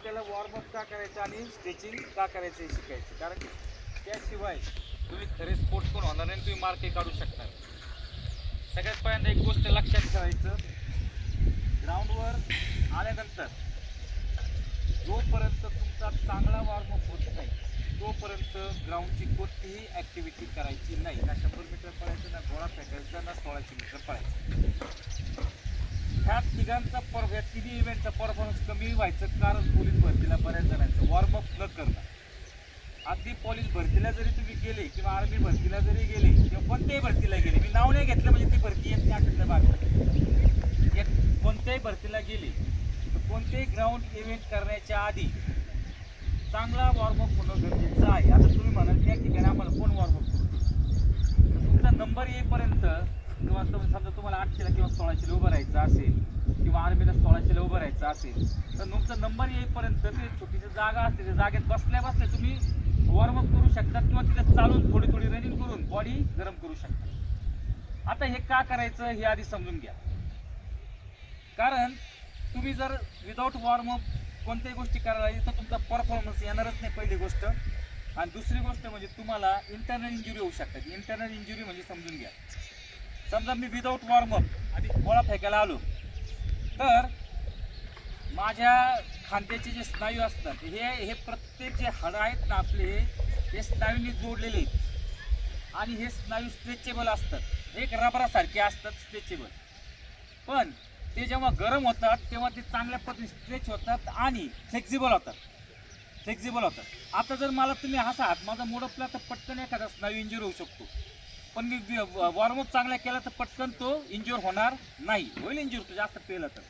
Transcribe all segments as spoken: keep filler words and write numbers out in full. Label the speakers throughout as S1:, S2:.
S1: आपल्याला वॉर्मअप का करायचं आणि स्ट्रेचिंग का करायचं हे शिकायचं, कारण त्याशिवाय तुम्ही खरे स्पोर्ट्स पण होणार नाही, तुम्ही मार्के काढू शकणार. सगळ्यात पहिल्यांदा एक गोष्ट लक्षात ठेवायचं, ग्राउंडवर आल्यानंतर जोपर्यंत तुमचा चांगला वॉर्मअप होत नाही तोपर्यंत ग्राउंडची कोणतीही ॲक्टिव्हिटी करायची नाही. ना शंभर मीटर पळायचं, ना गोळा फेकायचा, ना सोळाशे मीटर पळायचं. ह्या तिघांचा पर या तिन्ही इव्हेंटचा परफॉर्मन्स कमी व्हायचं कारण पोलीस भरतीला बऱ्याच जणांचं वॉर्मअप न करणं. अगदी पोलीस भरतीला जरी तुम्ही गेले किंवा आर्मी भरतीला जरी गेले किंवा कोणत्याही भरतीला गेले, मी नाव नाही घेतलं म्हणजे ती भरती येत नाही आठवड्या भागात, एक कोणत्याही भरतीला गेले तर कोणतेही ग्राउंड इव्हेंट करण्याच्या आधी चांगला वॉर्मअप होणं गरजेचं आहे. आता तुम्ही म्हणाल त्या ठिकाणी आम्हाला कोण वॉर्मअप करतो, तुमचा नंबर येईपर्यंत किंवा समजा तुम्हाला आठशेला किंवा सोळाशेला उभं राहायचं असेल किंवा आर्मीला सोळाशेला उभं राहायचं असेल तर तुमचा नंबर येईपर्यंत ते छोटीशी जागा असते, त्या जागेत बसल्या बसल्या तुम्ही वॉर्मअप करू शकतात किंवा तिथे चालून थोडी थोडी रनिंग करून बॉडी गरम करू शकता. आता हे का करायचं हे आधी समजून घ्या, कारण तुम्ही जर विदाऊट वॉर्मअप कोणत्याही गोष्टी करायला लागली तर तुमचा परफॉर्मन्स येणारच नाही पहिली गोष्ट. आणि दुसरी गोष्ट म्हणजे तुम्हाला इंटरनल इंजुरी होऊ शकतात. इंटरनल इंजुरी म्हणजे समजून घ्या, समजा मी विदाऊट वॉर्मअप आधी गोळा फेकायला आलो तर माझ्या खांद्याचे जे स्नायू असतात हे हे प्रत्येक जे हाडं आहेत ना आपले हे स्नायूंनी जोडलेले आहेत आणि हे स्नायू स्ट्रेचेबल असतात, एक रबरासारखे असतात स्ट्रेचेबल. पण ते जेव्हा गरम होतात तेव्हा ते चांगल्या पद्धतीने स्ट्रेच होतात आणि फ्लेक्झिबल होतात फ्लेक्झिबल होतात आता जर मला तुम्ही असा हात माझा मोडपला तर पटकन एखादा स्नायू इंज्युअर होऊ शकतो, पण मी वॉर्मअप चांगला केला तर पटकन तो इंज्युअर होणार नाही. होईल इंज्युअर तो जास्त पेलं तर,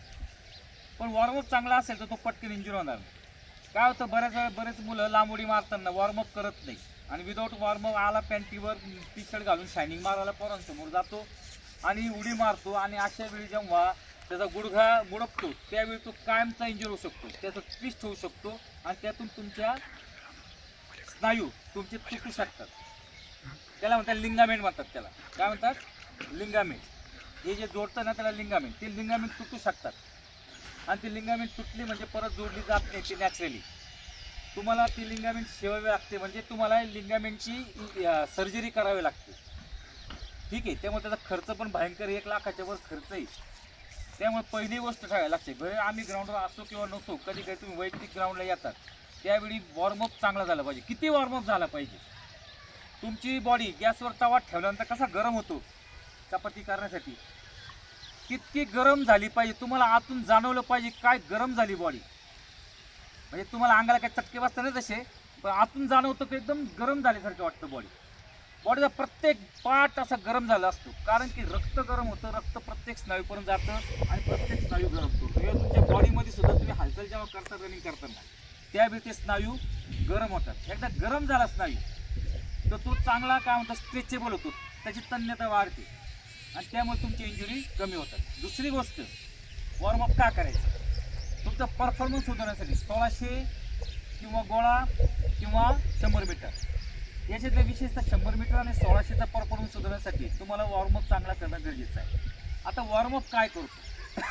S1: पण वॉर्मअप चांगला असेल तर तो पटकन इंज्युअर होणार नाही. काय होतं बऱ्याच वेळा बरेच मुलं लांब उडी मारताना वॉर्मअप करत नाही आणि विदाऊट वॉर्मअप आला पॅन्टीवर टी शर्ट घालून शायनिंग मारायला पोरांसमोर जातो आणि उडी मारतो आणि अशा वेळी जेव्हा त्याचा गुडघा मुडपतो त्यावेळी तो कायमचा इंज्युअर होऊ शकतो, त्याचा ट्विस्ट होऊ शकतो आणि त्यातून तुमच्या स्नायू तुमचे तुटू शकतात. त्याला म्हणतात लिंगामेंट म्हणतात. त्याला काय म्हणतात लिंगामेंट. हे जे जोडतं ना त्याला लिंगामेंट. ते लिंगामेंट तुटू शकतात आणि ती लिंगामेंट तुटली म्हणजे परत जोडली जात नाही ती नॅचरली. तुम्हाला ती लिंगामेंट शेवावी लागते, म्हणजे तुम्हाला लिंगामेंटची सर्जरी करावी लागते. ठीक आहे, त्यामुळे त्याचा खर्च पण भयंकर, एक लाखाच्या वर खर्च आहे. त्यामुळे पहिली गोष्ट ठेवायला लागते, भले आम्ही ग्राउंडवर असो किंवा नसो, कधी कधी तुम्ही वैयक्तिक ग्राउंडला येतात त्यावेळी वॉर्मअप चांगला झाला पाहिजे. किती वॉर्मअप झाला पाहिजे, तुमची बॉडी गॅसवर तवा ठेवल्यानंतर कसा गरम होतो चपाती करण्यासाठी, किती गरम झाली पाहिजे तुम्हाला आतून जाणवलं पाहिजे काय गरम झाली बॉडी. म्हणजे तुम्हाला अंगाला काय चटके बसतात ना तसे, पण आतून जाणवतं की एकदम गरम झाल्यासारखं वाटतं. बॉडी बॉडीचा प्रत्येक पार्ट असा गरम झाला असतो, कारण की रक्त गरम होतं, रक्त प्रत्येक स्नायूपर्यंत जातं आणि प्रत्येक स्नायू गरम करतो. किंवा तुमच्या बॉडीमध्ये सुद्धा तुम्ही हालचाल जेव्हा करता रनिंग करताना त्यावेळी ते स्नायू गरम होतात. एकदा गरम झाला स्नायू तर तो चांगला काय म्हणतात स्ट्रेचेबल होतो, त्याची तन्यता वाढते आणि त्यामुळे तुमची इंजुरी कमी होतात. दुसरी गोष्ट वॉर्मअप का करायचं, तुमचा परफॉर्मन्स सुधारण्यासाठी. सोळाशे किंवा गोळा किंवा शंभर मीटर याच्यातल्या विशेषतः शंभर मीटर आणि सोळाशेचा परफॉर्मन्स सुधारण्यासाठी तुम्हाला वॉर्मअप चांगला करणं गरजेचं आहे. आता वॉर्मअप काय करतो,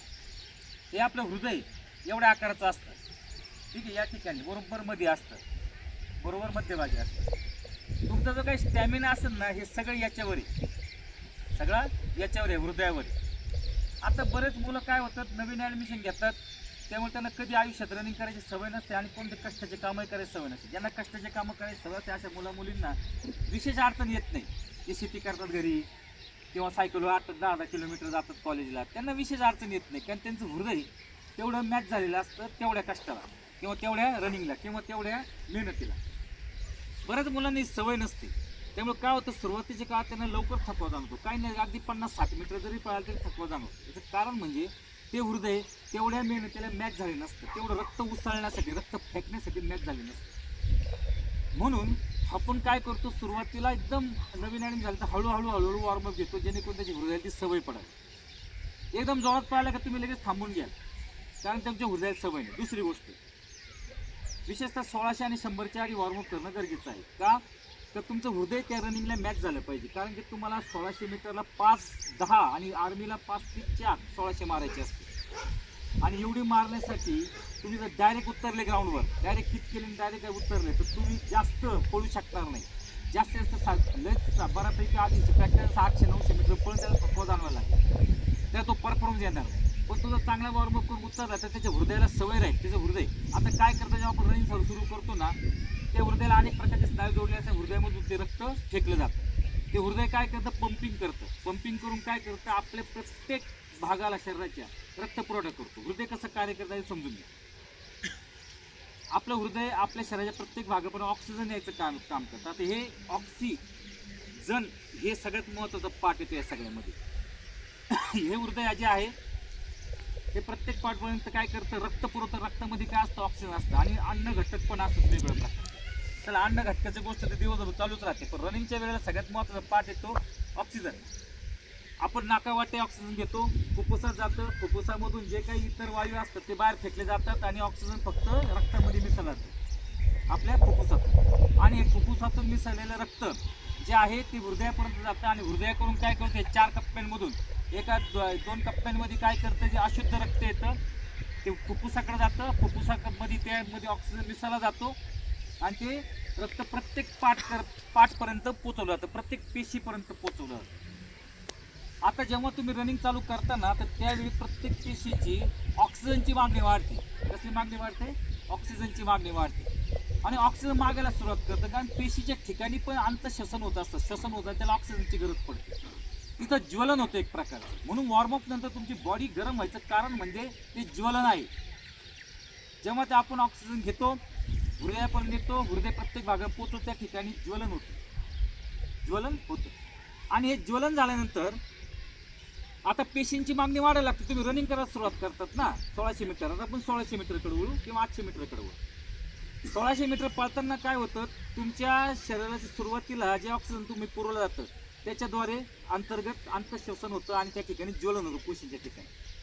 S1: हे आपलं हृदय एवढ्या आकाराचं असतं. ठीक आहे, या ठिकाणी बरोबर मध्ये असतं, बरोबर मध्यभागी असतं. तुमचा जो काही स्टॅमिना असेल ना हे सगळं याच्यावर आहे, सगळं याच्यावर आहे, हृदयावर आहे. आता बरेच मुलं काय होतात नवीन ॲडमिशन घेतात त्यामुळे त्यांना कधी आयुष्यात रनिंग करायची सवय नसते आणि कोणते कष्टाचे कामही करायची सवय नसते. ज्यांना कष्टाचे कामं करायची सवय असते अशा मुला मुलींना विशेष अडचण येत नाही. ते शेती करतात घरी किंवा सायकलवर आठ दहा दहा किलोमीटर जातात कॉलेजला, त्यांना विशेष अडचण येत नाही, कारण त्यांचं हृदय तेवढं मॅच झालेलं असतं तेवढ्या कष्टाला किंवा तेवढ्या रनिंगला किंवा तेवढ्या मेहनतीला. बऱ्याच मुलांना सवय नसते, त्यामुळे काय होतं सुरुवातीच्या काळात त्यांना लवकर थकवा जाणवतो. काही नाही अगदी पन्नास साठ मीटर जरी पळालं तरी थकवा जाणवतो. याचं कारण म्हणजे ते हृदय तेवढ्या मेहनतीला मॅच झाले नसतं, तेवढं रक्त उसळण्यासाठी रक्त फेकण्यासाठी मॅच झाले नसतं. म्हणून आपण काय करतो सुरुवातीला एकदम नवीन आणि झालं तर हळूहळू हळूहळू वॉर्मअप घेतो, जेणेकरून त्याची हृदयाची सवय पडावी. एकदम जोरात पळायला का तुम्ही लगेच थांबून घ्याल, कारण तुमच्या हृदयाची सवय नाही. दुसरी गोष्ट विशेषतः सोळाशे आणि शंभरच्या आधी वॉर्मअप करणं गरजेचं आहे. का तर तुमचं हृदय त्या रनिंगला मॅच झालं पाहिजे, कारण की तुम्हाला सोळाशे मीटरला पाच दहा आणि आर्मीला पाच ते चार सोळाशे मारायचे असते. आणि एवढी मारण्यासाठी तुम्ही जर डायरेक्ट उतरले ग्राउंडवर, डायरेक्ट किक केले डायरेक्ट उतरले तर तुम्ही जास्त पळू शकणार नाही. जास्तीत जास्त सा लय बऱ्यापैकी आधी प्रॅक्टिस आठशे नऊशे मीटर पळून त्याला थकवा जाणवायला लागेल, त्या तो परफॉर्मन्स येणार नाही. पण तुझा चांगला वॉर्मअप करून उतरला तर त्याच्या हृदयाला सवय राहील. त्याचं हृदय आता काय करतं, जेव्हा आपण रनिंग सुरू करतो ना, त्या हृदयाला अनेक प्रकारचे स्नायू जोडले असतात. हृदयामधून ते रक्त फेकलं जातं. ते हृदय काय करतं, पंपिंग करतं. पंपिंग करून काय करतं, आपल्या प्रत्येक भागाला शरीराच्या रक्त पुरवठा करतो. हृदय कसं कार्य करतं हे समजून घ्या. आपलं हृदय आपल्या शरीराच्या प्रत्येक भागापर्यंत ऑक्सिजन यायचं काम काम करतं. आता हे ऑक्सिजन हे सगळ्यात महत्त्वाचं पार्ट येतो या सगळ्यामध्ये. हे हृदय जे आहे हे प्रत्येक पार्टपर्यंत काय करतं, रक्त पुरवतं. रक्तामध्ये काय असतं, ऑक्सिजन असतं आणि अन्न घटक पण असतं वेगवेगळ्या प्रकार. चला, अन्न घटकाची गोष्ट तर दिवसभर चालूच राहते, पण रनिंगच्या वेळेला सगळ्यात महत्त्वाचा पार्ट येतो ऑक्सिजन. आपण नाकावाटे ऑक्सिजन घेतो, फुफ्फुसात जातं. फुफ्फुसामधून जे काही इतर वायू असतात ते बाहेर फेकले जातात आणि ऑक्सिजन फक्त रक्तामध्ये मिसळलं जातं आपल्या फुफ्फुसातून. आणि फुफ्फुसातून मिसळलेलं रक्त जे आहे ते हृदयापर्यंत जातं आणि हृदयाकडून काय करते, चार कप्प्यांमधून एका दोन कप्प्यांमध्ये काय करतं, जे अशुद्ध रक्त येतं ते फुफ्फुसाकडे जातं. फुफ्फुसामध्ये त्यामध्ये ऑक्सिजन मिसळला जातो आणि ते रक्त प्रत्येक पाठ कर पाठपर्यंत पोचवलं जातं, प्रत्येक पेशीपर्यंत पोचवलं जातं. आता जेव्हा तुम्ही रनिंग चालू करताना तर त्यावेळी प्रत्येक पेशीची ऑक्सिजनची मागणी वाढते. कसली मागणी वाढते, ऑक्सिजनची मागणी वाढते आणि ऑक्सिजन मागायला सुरुवात करतं. कारण पेशीच्या ठिकाणी पण अंतःश्वसन होत असतं, श्वसन होतं, त्याला ऑक्सिजनची गरज पडते. तिथं ज्वलन होतं एक प्रकारचं. म्हणून वॉर्मअप नंतर तुमची बॉडी गरम व्हायचं कारण म्हणजे ते ज्वलन आहे. जेव्हा ते आपण ऑक्सिजन घेतो, हृदयापर्यंत येतो, हृदय प्रत्येक भागात पोचतो, त्या ठिकाणी ज्वलन होतं ज्वलन होतं आणि हे ज्वलन झाल्यानंतर आता पेशींची मागणी वाढायला लागते. तुम्ही रनिंग करायला सुरुवात करतात ना, सोळाशे मीटर, आता आपण सोळाशे मीटरकडे वळू किंवा आठशे मीटरकडे वळू. सोळाशे मीटर पळताना काय होतं, तुमच्या शरीराच्या सुरुवातीला जे ऑक्सिजन तुम्ही पुरवलं जातं त्याच्याद्वारे अंतर्गत अंतःश्वसन होतं आणि त्या ठिकाणी ज्वलन होतं पेशींच्या ठिकाणी.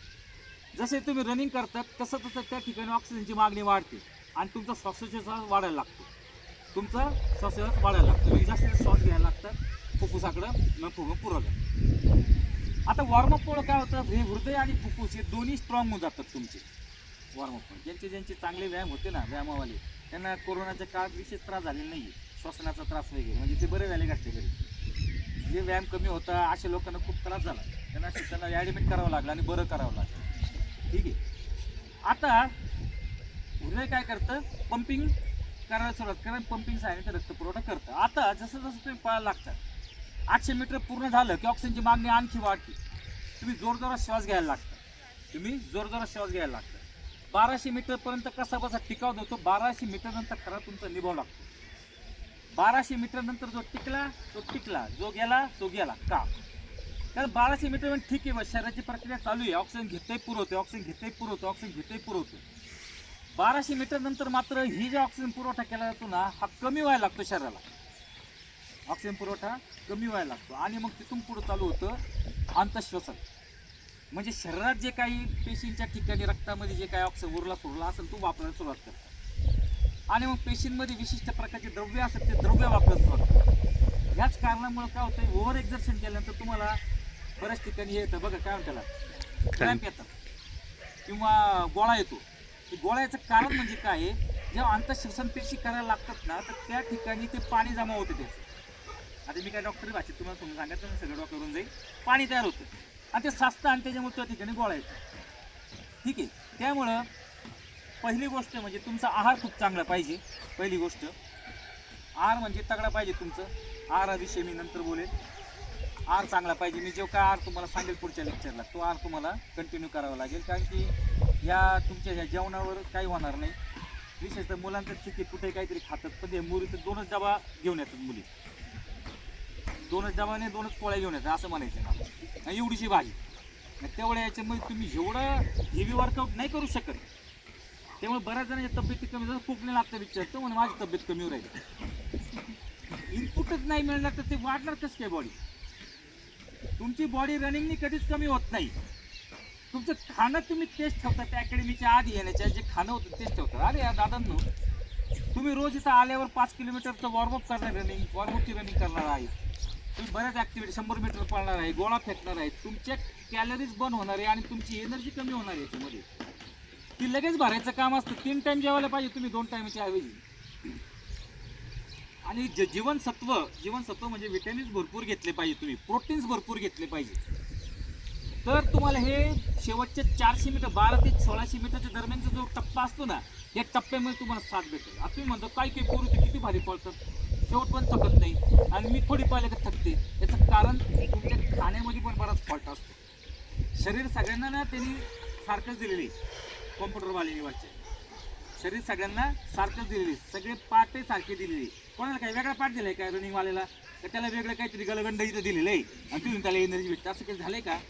S1: जसे तुम्ही रनिंग करतात तसं तसं त्या ठिकाणी ऑक्सिजनची मागणी वाढते आणि तुमचा श्वासोच्छ्वास वाढायला लागतो. तुमचा श्वासोच्छ्वास वाढायला लागतो, म्हणजे जास्त श्वास घ्यायला लागतात फुफ्फुसाकडं न फुगून पुरवलं. आता वॉर्मअपमुळं काय होतं, हे हृदय आणि फुफ्फुस हे दोन्ही स्ट्रॉंग होऊन जातात तुमचे वॉर्मअप. ज्यांचे ज्यांचे चांगले व्यायाम होते ना, व्यायामावाले, त्यांना कोरोनाच्या काळात विशेष त्रास झालेला नाही, श्वसनाचा त्रास वगैरे, म्हणजे ते बरे झाले घरचे घरी. जे व्यायाम कमी होता अशा लोकांना खूप त्रास झाला, त्यांना त्यांना ॲडमिट करावं लागलं आणि बरं करावं लागलं. ठीक आहे. आता हृदय काय करतं, पंपिंग करायला सुरुवात कारण पंपिंग सहाय्याने रक्त पुरवठा करतं. आता जसं जसं तुम्ही पळायला लागतात, आठशे मीटर पूर्ण झालं की ऑक्सिजनची मागणी आणखी वाढते. तुम्ही जोरजोरात श्वास घ्यायला लागता तुम्ही जोरजोरात श्वास घ्यायला लागता बाराशे मीटरपर्यंत कसा बसा टिकाव देतो. बाराशे मीटर नंतर खरा तुमचा निभाव लागतो. बाराशे मीटर नंतर जो टिकला तो टिकला, जो गेला तो गेला. का? कारण बाराशे मीटर म्हणजे ठीक आहे, शरीराची प्रक्रिया चालू आहे, ऑक्सिजन घेतही पुरवतो, ऑक्सिजन घेतही पुरवतो, ऑक्सिजन घेतही पुरवतो. बाराशे मीटर नंतर मात्र ही जे ऑक्सिजन पुरवठा केला जातो ना, हा कमी व्हायला लागतो शरीराला. ऑक्सिजन पुरवठा कमी व्हायला लागतो आणि मग तिथून पुढे चालू होतं अंतःश्वसन. म्हणजे शरीरात जे काही पेशींच्या ठिकाणी रक्तामध्ये जे काही ऑक्सिजन उरला सुरला असेल तो वापरायला सुरुवात करतात आणि मग पेशींमध्ये विशिष्ट प्रकारचे द्रव्य असतात ते द्रव्य वापरायला सुरुवात करतात. ह्याच कारणामुळे काय होतं, ओव्हर एक्झर्शन केल्यानंतर तुम्हाला बऱ्याच ठिकाणी हे येतं बघा, काय म्हणतात त्याला, क्रॅम्प येतात किंवा गोळा येतो. गोळ्याचं कारण म्हणजे काय आहे, जेव्हा अंतःश्वसन पेशी करायला लागतात ना, तर त्या ठिकाणी ते पाणी जमा होते त्याचं. आता मी काय डॉक्टरी भाषेत तुम्हाला समजून सांगायचं ना, सगळं डॉक्टरवरून जाईल, पाणी तयार होतं आणि ते साचतं आणि त्याच्यामुळे त्या ठिकाणी गोळा येतो. ठीक आहे. त्यामुळं पहिली गोष्ट म्हणजे तुमचा आहार खूप चांगला पाहिजे. पहिली गोष्ट आहार म्हणजे तगडा पाहिजे. तुमचं आहाराविषयी मी नंतर बोलेन. आहार चांगला पाहिजे. मी जो काय आहार तुम्हाला सांगेल पुढच्या लेक्चरला तो आहार तुम्हाला कंटिन्यू करावा लागेल, कारण की ह्या तुमच्या ह्या जेवणावर काही होणार नाही. विशेषतः मुलांचं ठीक आहे, कुठे काहीतरी खातात, पण ते मुली तर दोनच डबा घेऊन येतात. मुली दोनच डबाने दोनच पोळ्या घेऊन येतात असं म्हणायचं ना, एवढीशी भाजी. तेवढ्या याच्यामध्ये तुम्ही एवढं हेवी वर्कआउट नाही करू शकत. त्यामुळे बऱ्याच जणांच्या तब्येती कमी झालं, खूप नाही लागतं विचारतो म्हणून माझी तब्येत कमी राहील. इनपुटच नाही मिळणार तर ते वाढणार कसं काय बॉडी. तुमची बॉडी रनिंगनी कधीच कमी होत नाही. तुमचं खाणं तुम्ही तेच ठेवतात. त्या अकॅडमीच्या आधी येण्याच्या जे खाणं होतं तेच ठेवतात. अरे या दादांनो, तुम्ही रोज इथं आल्यावर पाच किलोमीटरचं वॉर्मअप करणार, रनिंग वॉर्मअपची रनिंग करणार आहे. तुम्ही बऱ्याच ॲक्टिव्हिटी शंभर मीटर पळणार आहे, गोळा फेकणार आहे, तुमच्या कॅलरीज बर्न होणार आहे आणि तुमची एनर्जी कमी होणार आहे याच्यामध्ये. ती लगेच भरायचं काम असतं. तीन टाइम जेवायला पाहिजे तुम्ही दोन टाइमच्या ऐवजी. आणि ज जीवनसत्व जीवनसत्व म्हणजे विटॅमिन्स भरपूर घेतले पाहिजे तुम्ही, प्रोटीन्स भरपूर घेतले पाहिजे. तर तुम्हाला हे शेवटचे चारशे मीटर बारा ते सोळाशे मीटरच्या दरम्यानचा जो टप्पा असतो ना, या टप्प्यामध्ये तुम्हाला साथ भेटेल. आता तुम्ही म्हणतो काय काही पोरं किती भारी पळतात, शेवट पण थकत नाही आणि मी थोडी पाहिले का थकते. याचं कारण तुमच्या खाण्यामध्ये पण बराच फॉल्ट असतो. शरीर सगळ्यांना ना त्यांनी सारखंच दिलेली, कॉम्प्युटरवाले वाटचे शरीर सगळ्यांना सारखंच दिलेली, सगळे पार्टही सारखे दिलेली. कोणाला काही वेगळा पार्ट दिलाय का रनिंगवाल्याला, तर त्याला वेगळं काहीतरी गलगंड इथं दिलेलं आहे आणि तिथून त्याला एनर्जी भेटते. असं काही झालंय का?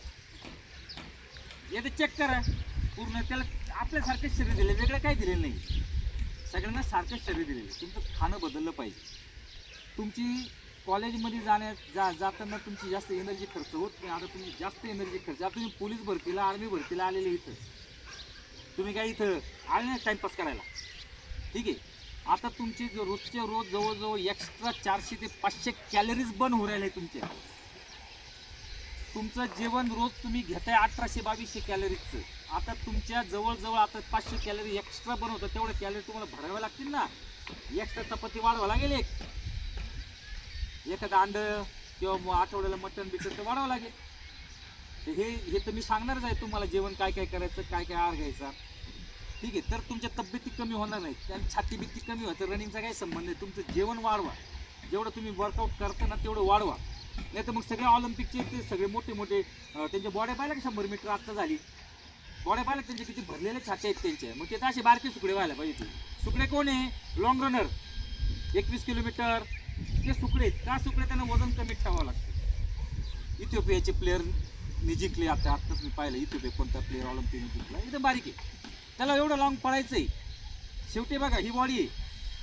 S1: येते चेक करा पूर्ण. त्याला आपल्यासारखंच शरीर दिलं, वेगळं काही दिलेलं नाही. सगळ्यांना सारखंच शरीर दिलेलं. तुमचं खाणं बदललं पाहिजे. तुमची कॉलेजमध्ये जाण्या जा जाताना तुमची जास्त एनर्जी खर्च होत नाही. आता तुम्ही जास्त एनर्जी खर्च, आता तुम्ही पोलीस भरतीला आर्मी भरतीला आलेले इथं, तुम्ही काय इथं आले नाही टाईमपास करायला, ठीक आहे. आता तुमचे जो रोजच्या रोज जवळजवळ एक्स्ट्रा चारशे ते पाचशे कॅलरीज बर्न होऊ राहिले तुमच्या. तुमचं जेवण रोज तुम्ही घेताय अठराशे बावीसशे कॅलरीजचं. आता तुमच्या जवळजवळ आता पाचशे कॅलरी एक्स्ट्रा बर्न होतं. तेवढ्या कॅलरी तुम्हाला भराव्या लागतील ना. एक्स्ट्रा चपाती वाढवा लागेल, एक एखादं अंड किंवा आठवड्याला मटण बिटन तर वाढवावं लागेल. हे हे तर मी सांगणारच आहे तुम्हाला, जेवण काय काय करायचं, काय काय आहार घ्यायचा, ठीक आहे. तर तुमच्या तब्येती कमी होणार नाहीत आणि छाती बित्ती कमी व्हायचं. रनिंगचा काही संबंध नाही. तुमचं जेवण वाढवा, जेवढं तुम्ही वर्कआउट करता ना तेवढं वाढवा. नाही तर मग सगळे ऑलिम्पिकचे ते सगळे मोठे मोठे त्यांच्या बॉड्या पाहिल्या का शंभर मीटर आत्ता झाली, बॉड्या पाहिल्या त्यांचे किती भरलेले छाते आहेत त्यांचे. मग ते असे बारके सुकडे व्हायला पाहिजे. ते सुकडे कोण आहे? लॉंग रनर, एकवीस किलोमीटर ते सुकडे. का सुकडे? त्यांना वजन कमी ठेवावं लागतं. इथिओपियाचे प्लेअर नि जिंकले. आता आत्ताच मी पाहिलं इथिओपिया कोणता प्लेअर ऑलिम्पिक जिंकला, एकदम बारीक आहे. त्याला एवढं लॉंग पळायचं आहे. शेवटी बघा ही बॉडी आहे,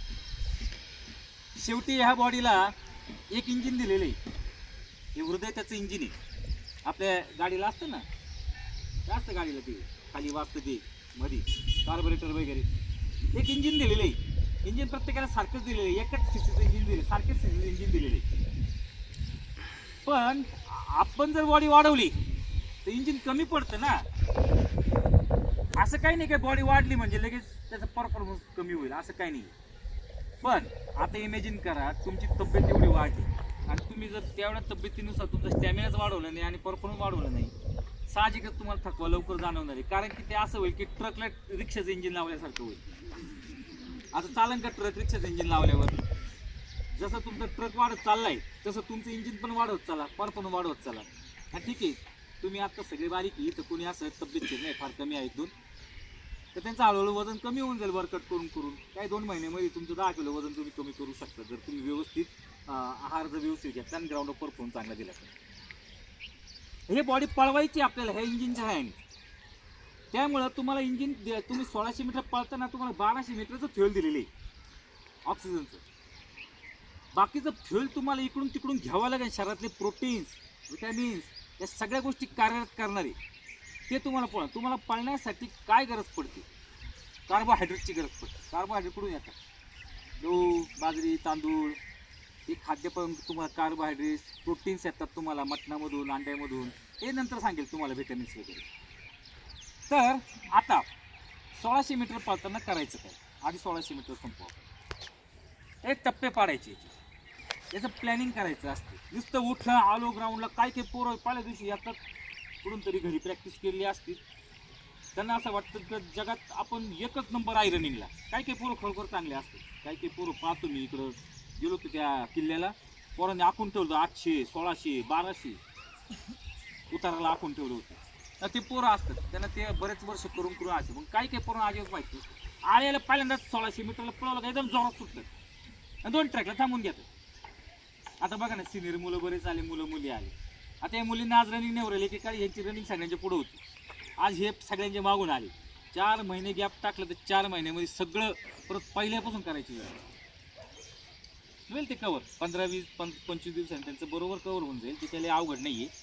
S1: शेवटी ह्या बॉडीला एक इंजिन दिलेलं आहे. हे हृदय त्याचं इंजिन आहे. आपल्या गाडीला असतं ना, जास्त गाडीला ते खाली वाजतं ते मध्ये कार्बोरेटर वगैरे, एक इंजिन दिलेलं आहे. इंजिन प्रत्येकाला सारखंच दिलेलं आहे. एकच सीसीचं इंजिन दिले, सारखेच सीसीचं इंजिन दिलेलं आहे. पण आपण जर बॉडी वाढवली तर इंजिन कमी पडतं ना. असं काही नाही काय बॉडी वाढली म्हणजे लगेच त्याचा परफॉर्मन्स कमी होईल, असं काही नाही. पण आता इमॅजिन करा तुमची तब्येत एवढी वाढली आणि तुम्ही जर तेवढ्या तब्येतीनुसार तुमचा स्टॅमिनाच वाढवला नाही आणि परफॉर्मन्स वाढवला नाही, साहजिकच तुम्हाला थकवा लवकर जाणवणार आहे. कारण की ते असं होईल की ट्रकला रिक्षाचं इंजिन लावल्यासारखं होईल. आता चालन का ट्रक रिक्षाचं इंजिन लावल्यावर? जसं तुमचा ट्रक वाढत चाललाय तसं तुमचं इंजिन पण वाढवत चला, परफॉर्मन्स वाढवत चला. हा ठीक आहे, तुम्ही आता सगळे बारीक आहे तर कोणी असं तब्येत नाही फार कमी आहे दोन, तर त्यांचं हळूहळू वजन कमी होऊन जाईल वर्कआउट करून करून. काही दोन महिन्यामध्ये तुमचं दहा किलो वजन तुम्ही कमी करू शकता जर तुम्ही व्यवस्थित आहार जर व्यवस्थित घेतला आणि ग्राउंड परफॉर्मन्स चांगला दिला. हे बॉडी पळवायची आपल्याला ह्या इंजिनच्या आहे. त्यामुळं तुम्हाला इंजिन तुम्ही सोळाशे मीटर पळताना तुम्हाला बाराशे मीटरचं फ्युएल दिलेलं आहे ऑक्सिजनचं. बाकीचं फ्युएल तुम्हाला इकडून तिकडून घ्यावं लागेल. शरीरातले प्रोटीन्स, विटॅमिन्स या सगळ्या गोष्टी कार्यरत करणारे ते तुम्हाला पळ तुम्हाला पळण्यासाठी काय गरज पडते? कार्बोहायड्रेटची गरज पडते. कार्बोहायड्रेट कुठून येतात? गहू, बाजरी, तांदूळ हे खाद्य पण तुम्हाला कार्बोहायड्रेट्स, प्रोटीन्स येतात तुम्हाला मटणामधून, अंड्यामधून. हे नंतर सांगेल तुम्हाला विटॅमिन्स वगैरे. तर आता सोळाशे मीटर पळताना करायचं काय? आधी सोळाशे मीटर संपवा, एक टप्पे पाडायचे, याचं प्लॅनिंग करायचं असते. नुसतं उठलं आलो ग्राउंडला, काय ते पोरं पहिल्या दिवशी येतात कुठून तरी घरी प्रॅक्टिस केलेली असते, त्यांना असं वाटतं की जगात आपण एकच नंबर आहे रनिंगला. काही काही पोरं खरोखर चांगले असते. काही काही पोरं पाहतो मी इकडं गेलो की त्या किल्ल्याला पोरांनी आखून ठेवलं आठशे सोळाशे बाराशे उताराला आखून ठेवलं होतं. तर ते पोरं असतात त्यांना ते बरेच वर्ष करून करून असते. मग काही काही पोरं आजीच माहिती आळ्याला पहिल्यांदाच सोळाशे मीटरला पळवलं का एकदम जोरात सुटतं आणि दोन ट्रॅकला थांबून घेतात. आता बघा ना सिनियर मुलं बरेच आले, मुलं मुली आले. आता या मुलींना आज रनिंग नाही उरली की काय, यांची रनिंग सगळ्यांच्या पुढं होती. आज हे सगळ्यांचे मागून आले. चार महिने गॅप टाकलं तर चार महिन्यामध्ये सगळं परत पहिल्यापासून करायची होईल. ते कवर पंधरा वीस पं पंचवीस दिवसांनी त्यांचं बरोबर कवर होऊन जाईल. ते त्याला अवघड नाही आहे.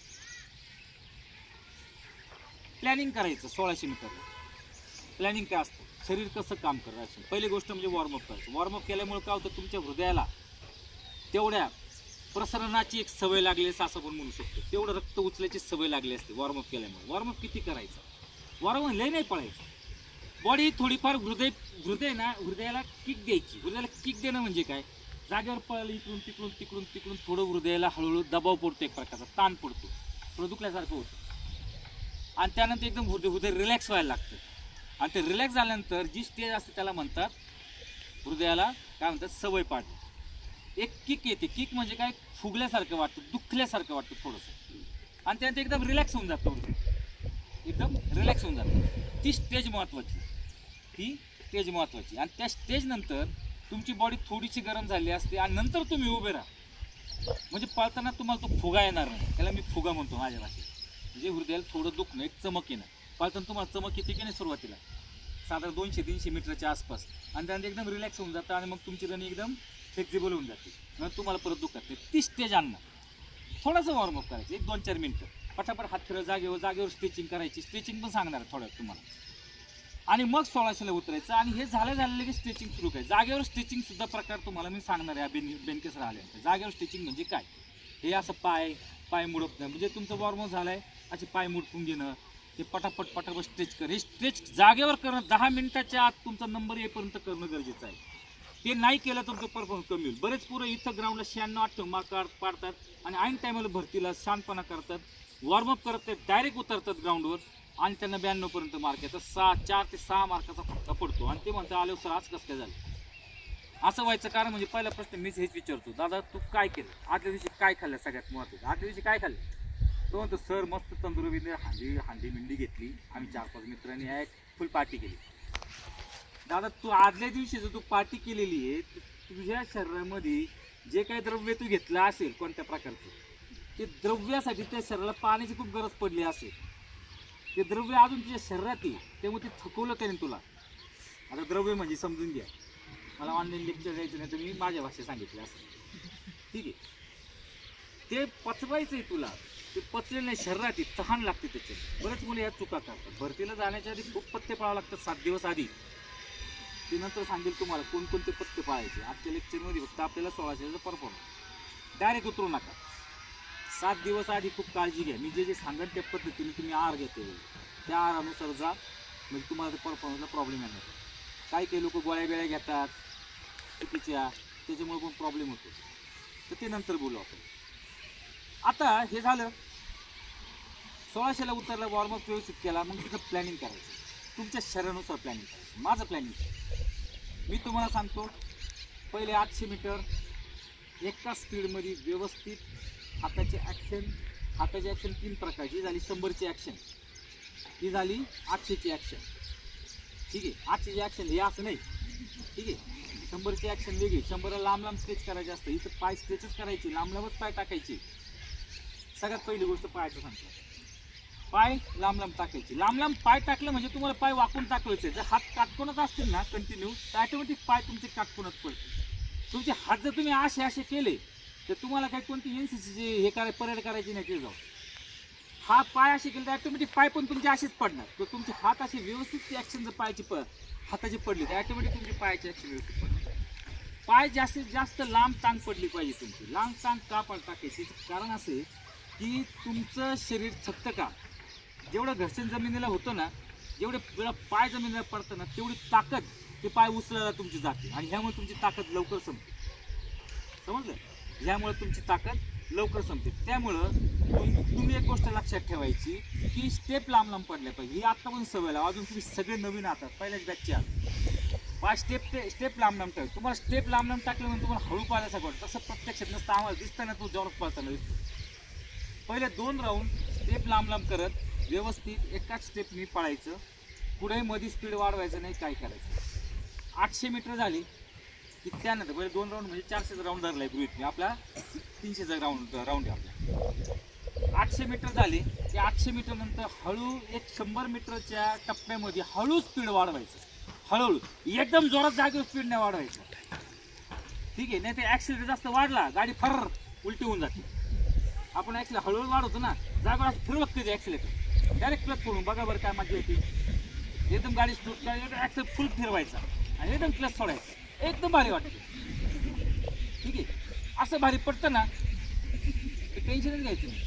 S1: प्लॅनिंग करायचं. सोळाशे मीटरला प्लॅनिंग काय असतं? शरीर कसं काम करायचं. पहिली गोष्ट म्हणजे वॉर्मअप करायचं. वॉर्मअप केल्यामुळे काय होतं, तुमच्या हृदयाला तेवढ्या प्रसरणाची एक सवय लागली असं आपण म्हणू शकतो. तेवढं रक्त उचलायची सवय लागली असते वॉर्मअप केल्यामुळे. वॉर्मअप किती करायचं? वॉर्मअप लय नाही पळायचं. बॉडी थोडीफार हृदय हृदय ना हृदयाला किक द्यायची. हृदयाला किक देणं म्हणजे काय, जागेवर पळालं इकडून तिकडून तिकडून तिकडून थोडं हृदयाला हळूहळू दबाव पडतो, एक प्रकारचा ताण पडतो, थोडं दुखल्यासारखं होतं आणि त्यानंतर एकदम हृदय हृदय रिलॅक्स व्हायला लागतं. आणि ते रिलॅक्स झाल्यानंतर जी स्टेज असते त्याला म्हणतात हृदयाला काय म्हणतात सवय पाडणे. एक किक येते. किक म्हणजे काय, फुगल्यासारखं वाटतं, दुखल्यासारखं वाटतं थोडंसं आणि त्यानंतर एकदम रिलॅक्स होऊन जातं, एकदम रिलॅक्स होऊन जातं. ती स्टेज महत्त्वाची, ही स्टेज महत्त्वाची. आणि त्या स्टेजनंतर तुमची बॉडी थोडीशी गरम झाली असते आणि नंतर तुम्ही उभे राहा, म्हणजे पळताना तुम्हाला तो फुगा येणार नाही. त्याला मी फुगा म्हणतो माझ्या भाषेत. म्हणजे हृदयाला थोडं दुखणं, एक चमक येणं. पळताना तुम्हाला चमक येते की नाही सुरुवातीला, साधारण दोनशे तीनशे मीटरच्या आसपास, आणि त्यानंतर एकदम रिलॅक्स होऊन जातं आणि मग तुमची रनिंग एकदम फ्लेक्झिबल होऊन जाते. मग तुम्हाला परत दुखत नाही. ती स्टेज आणणं, थोडंसं वॉर्मअप करायचं एक दोन चार मिनटं, पटापट हात फिरव, जागेवर जागेवर स्ट्रेचिंग करायची. स्ट्रेचिंग पण सांगणार थोड्यात तुम्हाला. आणि मग सोळाशेला उतरायचं आणि हे झालं झालेलं की स्ट्रेचिंग सुरू करायचं. जागेवर स्ट्रेचिंग सुद्धा प्रकार तुम्हाला मी सांगणार आहे बेन बेनकेस राहिल्यानंतर. जागेवर स्ट्रेचिंग म्हणजे काय, हे असं पाय पाय मुडप नाही, म्हणजे तुमचं वॉर्मअप झालं आहे असे पाय मुडपून घेणं, ते पटापट पटापट स्ट्रेच कर. हे स्ट्रेच जागेवर करणं दहा मिनिटाच्या आत तुमचा नंबर येईपर्यंत करणं गरजेचं आहे. ते नाही केलं तुमचं परफॉर्मन्स कमी होईल. बरेच पुरं इथं ग्राउंडला शहाण्णव अठ्ठ्याण्णव मार्क पाडतात आणि ऐन टायमाला भरतीला शांतपणा करतात, वॉर्मअप करत ते डायरेक्ट उतरतात ग्राउंडवर आणि त्यांना ब्याण्णवपर्यंत मार्क येतात. सहा चार ते सहा मार्काचा फटका पडतो आणि ते म्हणतात आलो सर आज कसं काय झालं. असं व्हायचं कारण म्हणजे पहिला प्रश्न मीच हेच विचारतो, दादा तू काय केलं आदल्या दिवशी, काय खाल्लं, सगळ्यात महत्त्वाचं आदल्या दिवशी काय खाल्लं. तो म्हणतो सर मस्त तंदुरुस्ती हांडी हांडी मिंडी घेतली, आम्ही चार पाच मित्रांनी एक फुल पार्टी केली. दादा तू आदल्या दिवशी जर तू पार्टी केलेली आहे, तुझ्या शरीरामध्ये जे काही द्रव्य तू घेतलं असेल कोणत्या प्रकारचं, ते द्रव्यासाठी त्या शरीराला पाण्याची खूप गरज पडली असेल, ते द्रव्य अजून तुझ्या शरीरात आहे, त्यामुळे ते थकवलं त्याने तुला. आता द्रव्य म्हणजे समजून घ्या, मला ऑनलाईन लेक्चर द्यायचं नाही तर मी माझ्या भाषेत सांगितलं असं, ठीक आहे. ते पचवायचं आहे तुला, ते पचलेलं नाही, शरीरात आहे, तहान लागते त्याच्यात. बरेच मुलं या चुका करतात. भरतीला जाण्याच्या आधी खूप पत्ते पाळावं लागतात सात दिवस आधी. ते नंतर सांगेल तुम्हाला कोणकोणते पत्ते पाळायचे. आजच्या लेक्चरमध्ये फक्त आपल्याला सोळाशेचा परफॉर्मन्स. डायरेक्ट उतरू नका, सात दिवस आधी खूप काळजी घ्या. मी जे जे सांगेन त्या पद्धतीने तुम्ही आहार घेते, त्या आहारानुसार जा, म्हणजे तुम्हाला ते परफॉर्मन्सला प्रॉब्लेम येणार. काही काही लोक गोळ्या वेळ्या घेतात चुकीच्या, त्याच्यामुळे पण प्रॉब्लेम होतो. तर ते नंतर बोलू आपण. आता हे झालं, सोळाशेला उतरलं, वॉर्मअप व्यवस्थित केला, मग तिथं प्लॅनिंग करायचं, तुमच्या शरीरानुसार प्लॅनिंग करायचं. माझं प्लॅनिंग मी तुम्हाला सांगतो. पहिले आठशे मीटर एका स्पीडमध्ये व्यवस्थित हाताची ॲक्शन. हाताची ॲक्शन तीन प्रकारची. ही झाली शंभरची ॲक्शन, ही झाली आठशेची ॲक्शन, ठीक आहे. आठशेची ॲक्शन हे असं नाही, ठीक आहे. शंभरची ॲक्शन वेगळी. शंभरला लांब लांब स्ट्रेच करायचे असतं, इथं पाय स्ट्रेचच करायचे, लांब लांबच पाय टाकायचे. सगळ्यात पहिली गोष्ट पायाचं सांगतो, पाय लांब लांब टाकायचे. लांब लांब पाय टाकलं म्हणजे तुम्हाला पाय वाकून टाकायचे. जर हात काटकोनात असतील ना कंटिन्यू, तर ॲटोमॅटिक पाय तुमचे काटकोनात पडते. तुमचे हात जर तुम्ही असे असे केले तर तुम्हाला काही कोणती एन सी सीचे हे कराय परेड करायची नाही. ते जाऊ हा पाय असे केले तर ॲटोमॅटिक पाय पण तुमचे असेच पडणार. तर तुमचे हात असे व्यवस्थित ॲक्शन जर पायाची प हाताची पडली तर ॲटोमॅटिक तुमची पायाची ॲक्शन व्यवस्थित पडणार. पाय जास्तीत जास्त लांब टांग पडली पाहिजे तुमची. लांब टांग का पड टाकायची, कारण असे की तुमचं शरीर थकतं का. जेवढं घर्षण जमिनीला होतं ना, जेवढे वेळा पाय जमिनीला पडतं ना, तेवढी ताकद ते पाय उचलायला तुमची जाते आणि ह्यामुळे तुमची ताकद लवकर संपते. समजलं, ह्यामुळे तुमची ताकद लवकर संपते. त्यामुळं तुम्ही एक गोष्ट लक्षात ठेवायची की स्टेप लांब लांब पडल्या पाहिजे. ही आत्ता पण सवय लावा. अजून तुम्ही सगळे नवीन आहात, पहिल्याच बॅचचे आहात. पाय स्टेप स्टेप लांब लांब ठेवायचे. तुम्हाला स्टेप लांब लांब टाकलं म्हणून तुम्हाला हळू पाहायला सगळं, तसं प्रत्यक्षात नसतं. आम्हाला दिसतं ना, तो जोरात पळताना दिसतो. पहिले दोन राऊंड स्टेप लांब लांब करत व्यवस्थित एकाच स्टेपनी पळायचं. पुढे मध्ये स्पीड वाढवायचं नाही, काय करायचं. आठशे मीटर झाली की त्यानंतर पहिले दोन राऊंड म्हणजे चारशेचा राऊंड धरला आहे गृहित मी, आपला तीनशेचा राऊंड राऊंड आहे आपला. आठशे मीटर झाली की आठशे मीटर नंतर हळू एक शंभर मीटरच्या टप्प्यामध्ये हळू स्पीड वाढवायचं. हळूहळू, एकदम जोरात जागेवर स्पीड नाही वाढवायचं, ठीक आहे. नाही ते ॲक्सिलेटर जास्त वाढला गाडी फर उलटी होऊन जाते. आपण ॲक्सिलेटर हळूहळू वाढवतो ना, जागेवर असं फिरवत ते ॲक्सिलेटर डायरेक्ट क्लच सोडून बघा बरं काय मजा येते. एकदम गाडी स्पीड ॲक्सिलेटर फुल फिरवायचा आणि एकदम क्लच सोडायचं, एकदम भारी वाटते, ठीक आहे. असं भारी पडतं ना, टेन्शनच घ्यायचं नाही.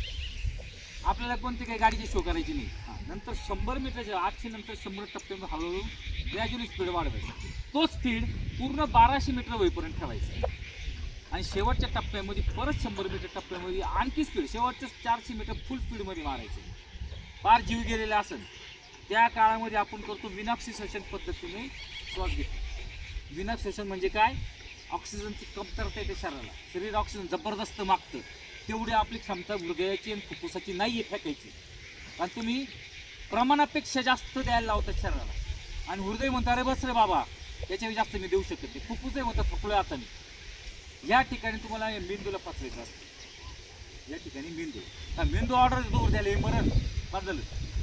S1: आपल्याला कोणती काही गाडीची शो करायची नाही. हां, नंतर शंभर मीटरच्या आठशे नंतर शंभर टप्प्यामध्ये हळूहळू ग्रॅज्युअली स्पीड वाढवायचा. तो स्पीड पूर्ण बाराशे मीटर होईपर्यंत ठेवायचा आणि शेवटच्या टप्प्यामध्ये परत शंभर मीटर टप्प्यामध्ये आणखी स्पीड शेवटच्या चारशे मीटर फुल स्पीडमध्ये मारायचं. फार जीव गेलेला असेल त्या काळामध्ये आपण करतो विनाक्षी श्वसन पद्धतीने श्वास घेतो. विनाक्षी श्वसन म्हणजे काय? ऑक्सिजनची कमतरता येते शरीराला, शरीर ऑक्सिजन जबरदस्त मागतं, तेवढी आपली क्षमता हृदयाची आणि फुफ्फुसाची नाही आहे फेकायची. आणि तुम्ही प्रमाणापेक्षा जास्त द्यायला लावतात शरीराला आणि हृदय म्हणतं अरे बस रे बाबा त्याच्यावर जास्त मी देऊ शकत नाही, फुफ्फुसही म्हणतं थकलोय आता मी. या ठिकाणी तुम्हाला मेंदूला पाचवायचं असतं. या ठिकाणी मेंदू हा मेंदू ऑर्डर दूर द्यायला हे मरण बदल.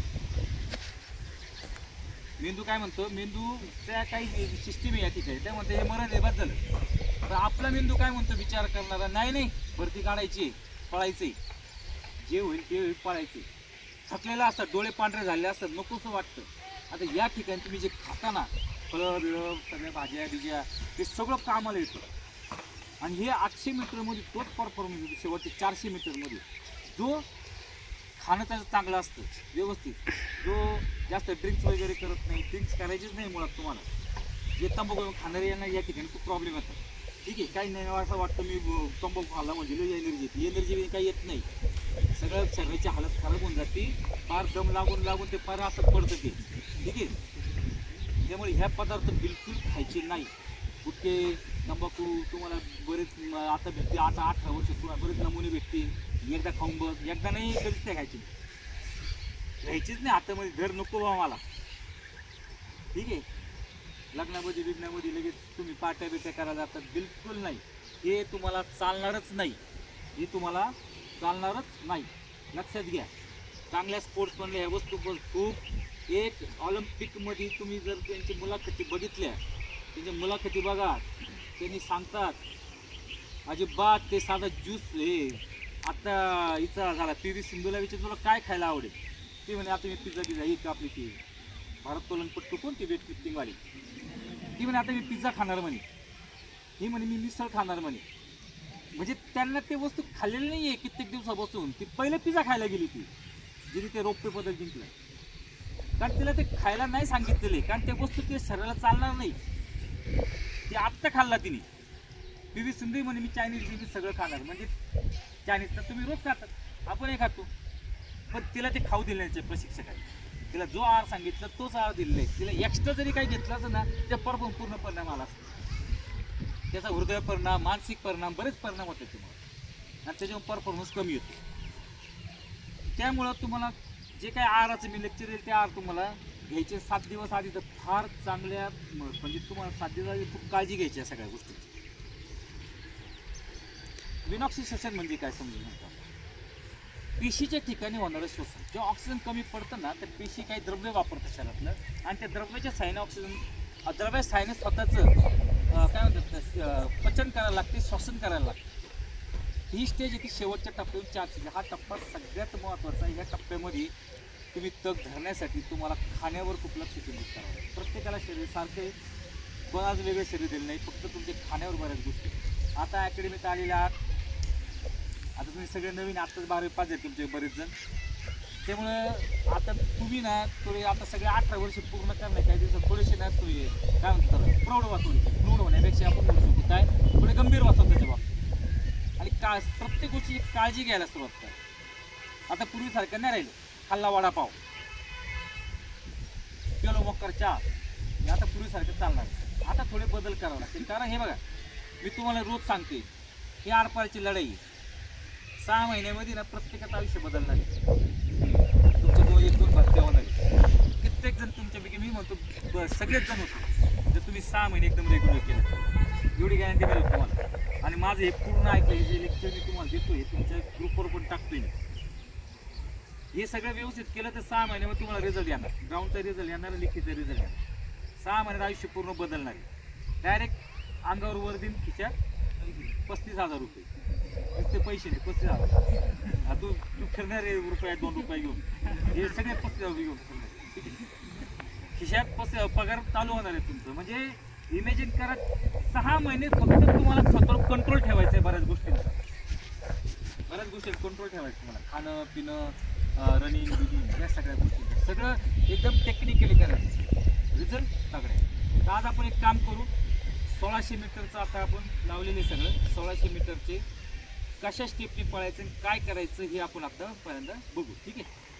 S1: मेंदू काय म्हणतो? मेंदूच्या काही सिस्टीम आहे या ठिकाणी त्या म्हणते हे मरण हे बस झालं. तर आपला मेंदू काय म्हणतो? विचार करणारा नाही नाही भरती काढायची, पळायचे, जे होईल ते होईल, पळायचे. थकलेला असतात, डोळे पांढरे झाले असतात, नकोसं वाटतं. आता या ठिकाणी तुम्ही जे खाता ना फळं बिळं सगळ्या भाज्या बिज्या ते सगळं कामाला येतं. आणि हे आठशे मीटरमध्ये तोच परफॉर्मन्स येतो. शेवटचे चारशे मीटरमध्ये जो खाणं त्याचं चांगलं असतं व्यवस्थित, जो जास्त ड्रिंक्स वगैरे करत नाही, ड्रिंक्स करायचीच नाही मुळात. तुम्हाला जे तंबाखू खाणारे यांना या ठिकाणी खूप प्रॉब्लेम येतात. ठीक आहे, काही नाही असं वाटतं मी तंबाखू खाल्ला म्हणजे एनर्जी येते, एनर्जी काही येत नाही. सगळं शरीराची हालत खराब होऊन जाते, फार दम लागून लागून ते फार असं पडतं ते. ठीक आहे, त्यामुळे ह्या पदार्थ बिलकुल खायचे नाही. गुटखे तंबाखू तुम्हाला बरेच आता भेटते, आता अठरा वर्ष तुम्हाला बरेच नमुने भेटतील. एकदा खाऊन बघ, एकदा नाही कधीच नाही खायची, घ्यायचीच नाही हातामध्ये, घर नको बा मला. ठीक आहे, लग्नामध्ये बिग्नामध्ये लगेच तुम्ही पाट्या बिट्या करायला जातात, बिलकुल नाही. हे तुम्हाला चालणारच नाही, हे तुम्हाला चालणारच नाही. लक्षात घ्या. चांगल्या स्पोर्ट्समधल्या ह्या वस्तू खूप. एक ऑलिम्पिकमध्ये तुम्ही जर त्यांची मुलाखती बघितल्या, त्यांच्या मुलाखती बघा, त्यांनी सांगतात अजिबात ते साधा ज्यूस. हे आता हिचा झाला पी व्ही सिंधूला विचार तुला काय खायला आवडेल, ती म्हणे आता मी पिझ्झा पिझ्झा ही आपली ती भारोत्तोलनपट्टू कोणती वेट लिफ्टिंगवाली, ती म्हणे आता मी पिझ्झा खाणार म्हणे, ही म्हणे मी मिसळ खाणार म्हणे. म्हणजे त्यांना ते वस्तू खाल्लेली नाही आहे कित्येक दिवसापासून. ती पहिले पिझ्झा खायला गेली ती, जिने ते रौप्य पदक जिंकलं, कारण तिला ते खायला नाही सांगितलेले, कारण ते वस्तू ते शरीराला चालणार नाही. ते आत्ता खाल्ला तिने. पी व्ही सिंधू म्हणे मी चायनीज बिनीज सगळं खाणार. म्हणजे चायनीज तर तुम्ही रोज खातात, आपणही खातो, पण तिला ते खाऊ दिले नाही प्रशिक्षकाने. तिला जो आहार सांगितला तोच आहार दिलेला आहे. तिला एक्स्ट्रा जरी काही घेतलं असं ना त्या परफॉर्म पूर्ण परिणाम आला असतो. त्याचा हृदय परिणाम, मानसिक परिणाम, बरेच परिणाम होते त्याच्यामुळे, आणि त्याच्यामुळे परफॉर्मन्स कमी होतो. त्यामुळं तुम्हाला जे काही आहाराचं मी लेक्चर येईल ते आहार तुम्हाला घ्यायचे सात दिवस आधी. तर फार चांगल्या म्हणजे तुम्हाला सात दिवस आधी खूप काळजी घ्यायची आहे सगळ्या गोष्टीची. विनाक्षी श्वसन म्हणजे काय समजून नका. पेशीच्या ठिकाणी होणारं श्वसन, जेव्हा ऑक्सिजन कमी पडतं ना तर पेशी काही द्रव्य वापरतात शरीरातलं, आणि त्या द्रव्याच्या साहाय्याने ऑक्सिजन द्रव्या साहाय्याने स्वतःचं काय म्हणतात पचन करायला लागते, श्वसन करायला लागते. ही स्टेज येते शेवटच्या टप्प्यावर चारशे. हा टप्पा सगळ्यात महत्त्वाचा आहे. ह्या टप्प्यामध्ये तुम्ही तग धरण्यासाठी तुम्हाला खाण्यावर खूप लक्ष केंद्रित करावं. प्रत्येकाला शरीर सारखे कोणाच वेगळं शरीर दिलं नाही, फक्त तुमच्या खाण्यावर बऱ्याच गोष्टी. आता अकॅडमीत आलेल्या आहात, आता तुम्ही सगळे नवीन आत्ताच बारावी पास आहेत तुमचे बरेच जण. त्यामुळं आता तुम्ही ना थोडे आता सगळे अठरा वर्ष पूर्ण करणे काही दिवसात थोडेसे ना तुम्ही काय म्हणतात प्रौढ वाचू, प्रौढ होण्यापेक्षा आपण म्हणू शकतो काय थोडे गंभीर वाचव त्याच्या बाबतीत. आणि का प्रत्येक गोष्टी काळजी घ्यायला सुरुवात करा. आता पूर्वीसारखं नाही राहिलं, खाल्ला वडापाव, पेलो मक्कर चहा, हे आता पूर्वीसारखं चालणार. आता थोडे बदल करावे लागतील. कारण हे बघा मी तुम्हाला रोज सांगते, ही आरपारची लढाई सहा महिन्यामध्ये ना प्रत्येकाचं आयुष्य बदलणार आहे. तुमचे दोन एक दोन भरत्या होणार आहे. कित्येक जण तुमच्यापैकी मी म्हणतो सगळेच जण होतो जर तुम्ही सहा महिने एकदम रेग्युलर केलं, एवढी गॅरंटी मिळेल तुम्हाला. आणि माझं हे पूर्ण ऐकलं, हे जे लेक्चर मी तुम्हाला देतो हे तुमच्या ग्रुपवर पण टाकतोय मी. हे सगळं व्यवस्थित केलं तर सहा महिन्यामध्ये तुम्हाला रिझल्ट येणार, ग्राउंडचा रिझल्ट येणार, लिखीचा रिझल्ट येणार. सहा महिन्यात आयुष्य पूर्ण बदलणार आहे. डायरेक्ट अंगावर वर दिन खिशात पस्तीस हजार रुपये, नुसते पैसे नाही पस्तीस हजार. तू तू फिरणार आहे रुपये दोन रुपये घेऊन, हे सगळे पस्तीस हजार घेऊन फिरणार. ठीक आहे, खिशात पस्तीस पगार चालू होणार आहे तुमचं. म्हणजे इमॅजिन करा सहा महिने फक्त तुम्हाला स्वतःवर कंट्रोल ठेवायचं आहे. बऱ्याच गोष्टींचा बऱ्याच गोष्टी कंट्रोल ठेवायचं तुम्हाला, खाणं पिणं रनिंग बिनिंग या सगळ्या गोष्टी सगळं एकदम टेक्निकली करायचं. रिझल्ट तगडा आहे. तर आज आपण एक काम करू, सोळाशे मीटरचं आता आपण लावलेले सगळं सोळाशे मीटरचे कशा स्टेपने पळायचं काय करायचं हे आपण आता पहिल्यांदा बघू. ठीक आहे.